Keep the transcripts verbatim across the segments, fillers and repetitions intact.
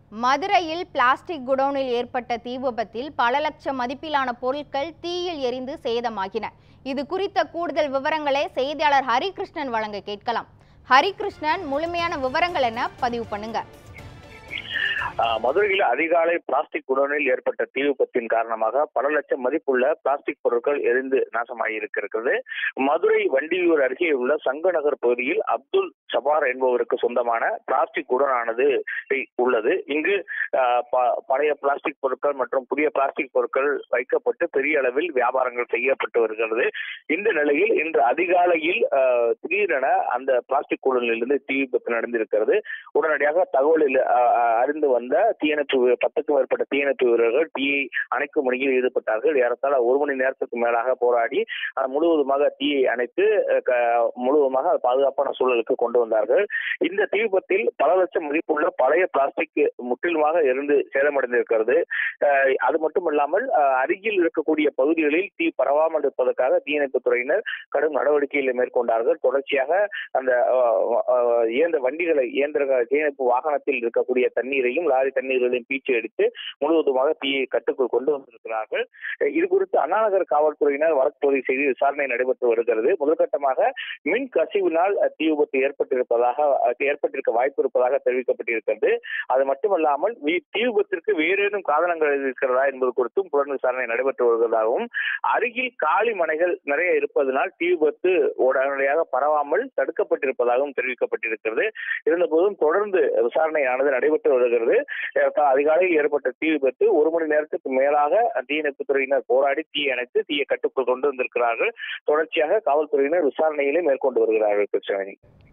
மதுரையில் பிளாஸ்டிக் குடோனில் ஏற்பட்ட தீ விபத்தில் பல லட்சம் மதிப்பிலான பொருட்கள் தீயில் எரிந்து சேதமாகின. இது குறித்த கூடுதல் விவரங்களை செய்தியாளர் ஹரிகிருஷ்ணன் வழங்க கேட்கலாம். ஹரிகிருஷ்ணன், முழுமையான விவரங்கள் என்ன பதிவு பண்ணுங்க. மதுரையில் அதிகாலை பிளாஸ்டிக் குடோனில் ஏற்பட்ட தீ விபத்தின் காரணமாக பல லட்சம் மதிப்புள்ள பிளாஸ்டிக் பொருட்கள் எரிந்து நாசமாகியிருக்கிறது. மதுரை வண்டியூர் அருகே உள்ள சங்கநகர் பகுதியில் அப்துல் சபார் என்பவருக்கு சொந்தமான பிளாஸ்டிக் குடோனானது உள்ளது. இங்கு பழைய பிளாஸ்டிக் பொருட்கள் மற்றும் புதிய பிளாஸ்டிக் பொருட்கள் வைக்கப்பட்டு பெரிய அளவில் வியாபாரங்கள் செய்யப்பட்டு வருகிறது. இந்த நிலையில் இன்று அதிகாலையில் திடீரென அந்த பிளாஸ்டிக் குடோனிலிருந்து தீ விபத்து நடந்திருக்கிறது. உடனடியாக தகவலில் அறிந்து வந்த தீயணைப்பு பத்துக்கும் மேற்பட்ட தீயணைப்பு வீரர்கள் தீயை அணைக்கும் பணியில் ஈடுபட்டார்கள். ஏறத்தாழ ஒரு மணி நேரத்துக்கு மேலாக போராடி முழுவதுமாக தீயை அணைத்து முழுவதுமாக பாதுகாப்பான சூழலுக்கு கொண்டு வந்தார்கள். இந்த தீ விபத்தில் பல லட்சம் மதிப்புள்ள பழைய பிளாஸ்டிக் முற்றிலுமாக எரிந்து சேதமடைந்திருக்கிறது. அது மட்டுமல்லாமல் அருகில் இருக்கக்கூடிய பகுதிகளில் தீ பரவாமல் இருப்பதற்காக தீயணைப்பு துறையினர் கடும் நடவடிக்கைகளை மேற்கொண்டார்கள். தொடர்ச்சியாக அந்த இயந்திர வண்டிகளை இயந்திர தீயணைப்பு வாகனத்தில் இருக்கக்கூடிய தண்ணீரையும் லாரி தண்ணீர்களையும் பீச்சு எடுத்து முழுவதுமாக தீயை கட்டுக்குள் கொண்டு வந்திருக்கிறார்கள். இது குறித்து அண்ணாநகர் காவல்துறையினர் வழக்கு பதிவு செய்து விசாரணை நடைபெற்று வருகிறது. முதற்கட்டமாக மின் கசிவினால் தீ விபத்து ஏற்பட்டிருப்பதாக ஏற்பட்டிருக்க வாய்ப்பு இருப்பதாக தெரிவிக்கப்பட்டிருக்கிறது. அது மட்டுமல்லாமல் தீ விபத்திற்கு வேறேனும் காரணங்கள் இருக்கிறதா என்பது குறித்தும் புலன் விசாரணை நடைபெற்று வருவதாகவும், அருகில் காலி மனைகள் நிறைய இருப்பதனால் தீ விபத்து உடனடியாக பரவாமல் தடுக்கப்பட்டிருப்பதாகவும் தெரிவிக்கப்பட்டிருக்கிறது. இருந்தபோதும் தொடர்ந்து விசாரணையானது நடைபெற்று வருகிறது. அதிகாலையில் ஏற்பட்ட தீ விபத்து ஒரு மணி நேரத்துக்கு மேலாக தீயணைப்பு துறையினர் போராடி தீயை அணைத்து தீயை கட்டுக்குள் கொண்டு வந்திருக்கிறார்கள். தொடர்ச்சியாக காவல்துறையினர் விசாரணைகளை மேற்கொண்டு வருகிறார்கள். கிருஷ்ணவேணி,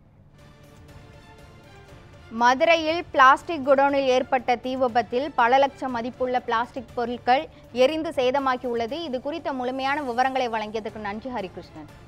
மதுரையில் பிளாஸ்டிக் குடோனில் ஏற்பட்ட தீ விபத்தில் பல லட்சம் மதிப்புள்ள பிளாஸ்டிக் பொருட்கள் எரிந்து சேதமாகியுள்ளது. இது குறித்த முழுமையான விவரங்களை வழங்கியதற்கு நன்றி ஹரிகிருஷ்ணன்.